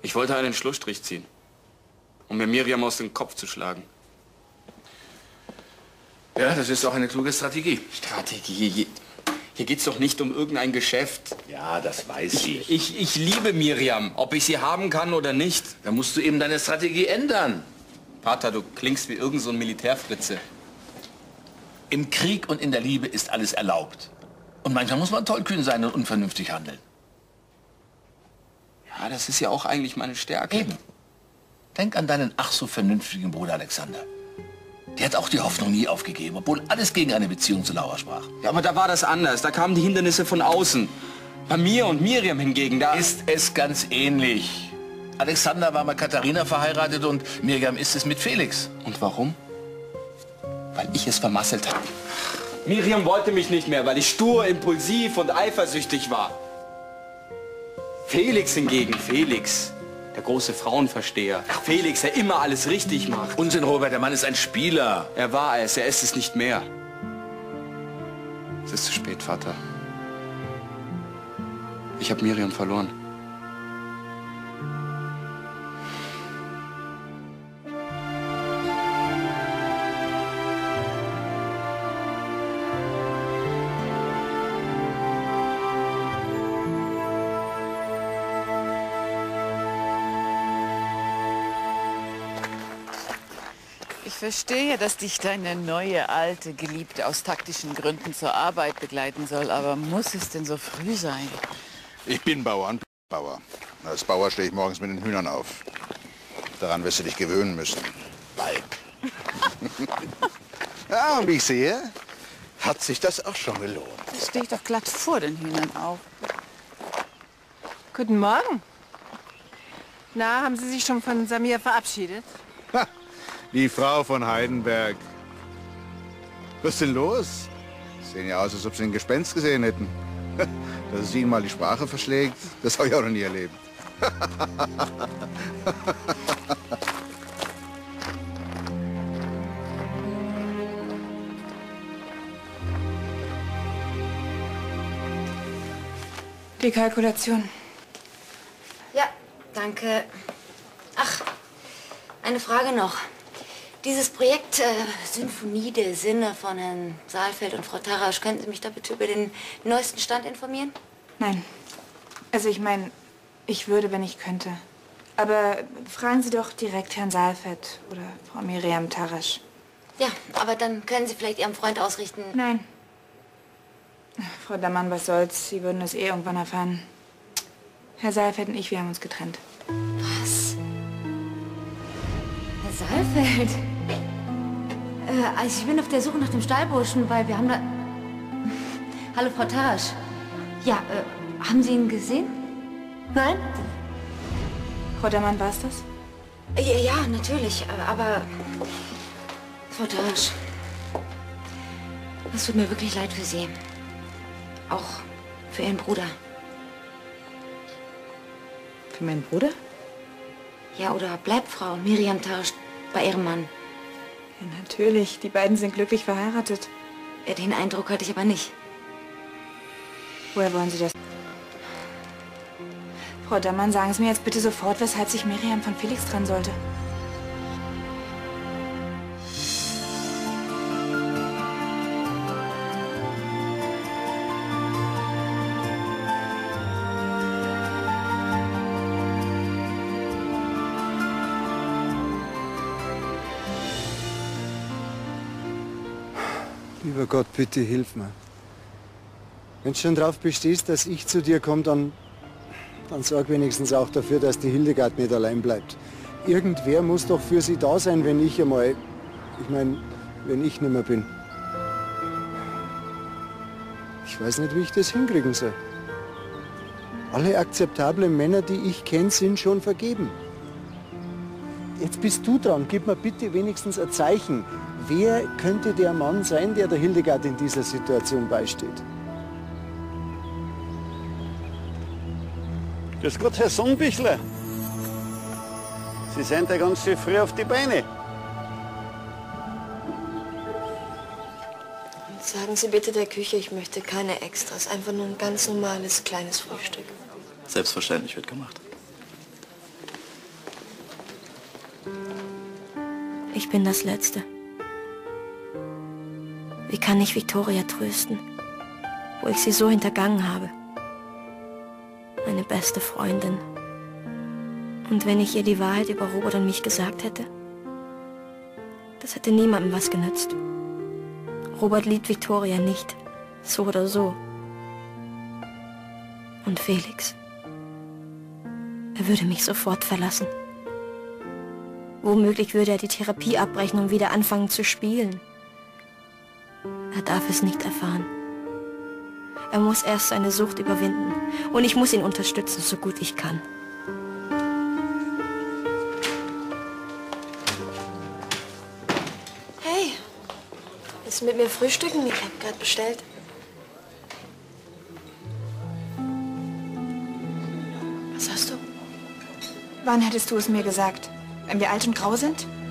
Ich wollte einen Schlussstrich ziehen, um mir Miriam aus dem Kopf zu schlagen. Ja, das ist auch eine kluge Strategie. Strategie? Hier geht's doch nicht um irgendein Geschäft. Ja, das weiß ich. Ich liebe Miriam, ob ich sie haben kann oder nicht. Da musst du eben deine Strategie ändern. Vater, du klingst wie irgend so ein Militärfritze. Im Krieg und in der Liebe ist alles erlaubt. Und manchmal muss man tollkühn sein und unvernünftig handeln. Ja, das ist ja auch eigentlich meine Stärke. Eben. Denk an deinen ach so vernünftigen Bruder Alexander. Der hat auch die Hoffnung nie aufgegeben, obwohl alles gegen eine Beziehung zu Laura sprach. Ja, aber da war das anders. Da kamen die Hindernisse von außen. Bei mir und Miriam hingegen, da... Ist es ganz ähnlich. Alexander war mit Katharina verheiratet und Miriam ist es mit Felix. Und warum? Weil ich es vermasselt habe. Miriam wollte mich nicht mehr, weil ich stur, impulsiv und eifersüchtig war. Felix hingegen, Felix, der große Frauenversteher. Felix, der immer alles richtig macht. Unsinn, Robert, der Mann ist ein Spieler. Er war es, er ist es nicht mehr. Es ist zu spät, Vater. Ich habe Miriam verloren. Ich verstehe, dass dich deine neue, alte Geliebte aus taktischen Gründen zur Arbeit begleiten soll. Aber muss es denn so früh sein? Ich bin Bauer und Bauer. Als Bauer stehe ich morgens mit den Hühnern auf. Daran wirst du dich gewöhnen müssen. Weib. Ja, und wie ich sehe, hat sich das auch schon gelohnt. Da stehe ich doch glatt vor den Hühnern auf. Guten Morgen. Na, haben Sie sich schon von Samir verabschiedet? Ha, die Frau von Heidenberg. Was ist denn los? Sehen ja aus, als ob sie ein Gespenst gesehen hätten. Dass es ihnen mal die Sprache verschlägt, das habe ich auch noch nie erlebt. Die Kalkulation. Ja, danke. Ach, eine Frage noch. Dieses Projekt Symphonie der Sinne von Herrn Saalfeld und Frau Tarasch, könnten Sie mich da bitte über den neuesten Stand informieren? Nein. Also ich meine, ich würde, wenn ich könnte. Aber fragen Sie doch direkt Herrn Saalfeld oder Frau Miriam Tarasch. Ja, aber dann können Sie vielleicht Ihrem Freund ausrichten. Nein. Frau Dammann, was soll's? Sie würden es eh irgendwann erfahren. Herr Saalfeld und ich, wir haben uns getrennt. Was? Herr Saalfeld? Also ich bin auf der Suche nach dem Stallburschen, weil wir haben da... Hallo, Frau Tarasch. Ja, haben Sie ihn gesehen? Nein? Frau Dammann, war's das? Ja, natürlich, aber... Frau Tarasch, es tut mir wirklich leid für Sie. Auch für Ihren Bruder. Für meinen Bruder? Ja, oder bleibt Frau Miriam Tarasch bei ihrem Mann? Ja, natürlich. Die beiden sind glücklich verheiratet. Den Eindruck hatte ich aber nicht. Woher wollen Sie das? Frau Dammann, sagen Sie mir jetzt bitte sofort, weshalb sich Miriam von Felix trennen sollte. Lieber Gott, bitte hilf mir. Wenn du schon drauf bestehst, dass ich zu dir komme, dann sorg wenigstens auch dafür, dass die Hildegard nicht allein bleibt. Irgendwer muss doch für sie da sein, wenn ich einmal, ich meine, wenn ich nicht mehr bin. Ich weiß nicht, wie ich das hinkriegen soll. Alle akzeptablen Männer, die ich kenne, sind schon vergeben. Jetzt bist du dran. Gib mir bitte wenigstens ein Zeichen. Wer könnte der Mann sein, der der Hildegard in dieser Situation beisteht? Grüß Gott, Herr Sonnenbichler. Sie sind ja ganz schön früh auf die Beine. Sagen Sie bitte der Küche, ich möchte keine Extras. Einfach nur ein ganz normales, kleines Frühstück. Selbstverständlich wird gemacht. Ich bin das Letzte. Wie kann ich Victoria trösten, wo ich sie so hintergangen habe? Meine beste Freundin. Und wenn ich ihr die Wahrheit über Robert und mich gesagt hätte? Das hätte niemandem was genützt. Robert liebt Victoria nicht, so oder so. Und Felix. Er würde mich sofort verlassen. Womöglich würde er die Therapie abbrechen und wieder anfangen zu spielen. Er darf es nicht erfahren. Er muss erst seine Sucht überwinden. Und ich muss ihn unterstützen, so gut ich kann. Hey, willst du mit mir frühstücken? Ich habe gerade bestellt. Was hast du? Wann hättest du es mir gesagt? Wenn wir alt und grau sind?